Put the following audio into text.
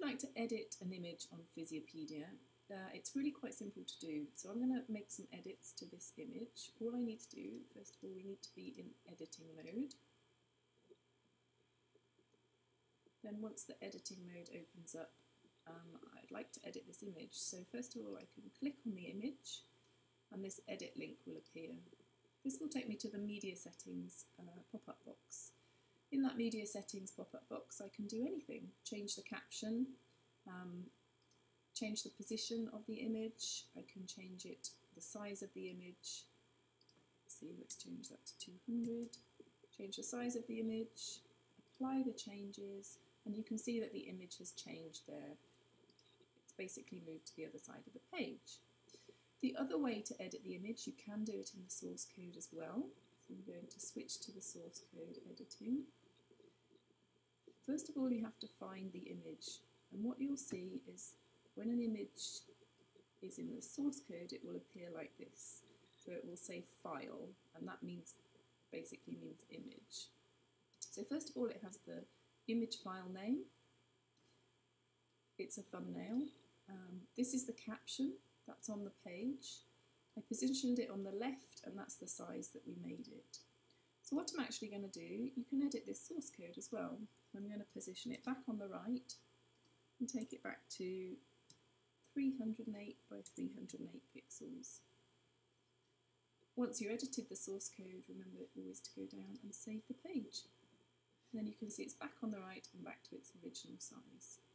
like to edit an image on Physiopedia, it's really quite simple to do. So I'm going to make some edits to this image. All I need to do, first of all, we need to be in editing mode. Then once the editing mode opens up, I'd like to edit this image. So first of all, I can click on the image and this edit link will appear. This will take me to the media settings pop-up box. In that media settings pop-up box, I can do anything. Change the caption, change the position of the image, I can change the size of the image. Let's change that to 200. Change the size of the image, apply the changes, and you can see that the image has changed there. It's basically moved to the other side of the page. The other way to edit the image, you can do it in the source code as well. So I'm going to switch to the source code editing. First of all, you have to find the image, and what you'll see is when an image is in the source code, it will appear like this. So it will say file, and that basically means image. So first of all, it has the image file name. It's a thumbnail. This is the caption that's on the page. I positioned it on the left, and that's the size that we made it. So what I'm actually going to do, you can edit this source code as well. I'm going to position it back on the right and take it back to 308 by 308 pixels. Once you edited the source code, remember always to go down and save the page. And then you can see it's back on the right and back to its original size.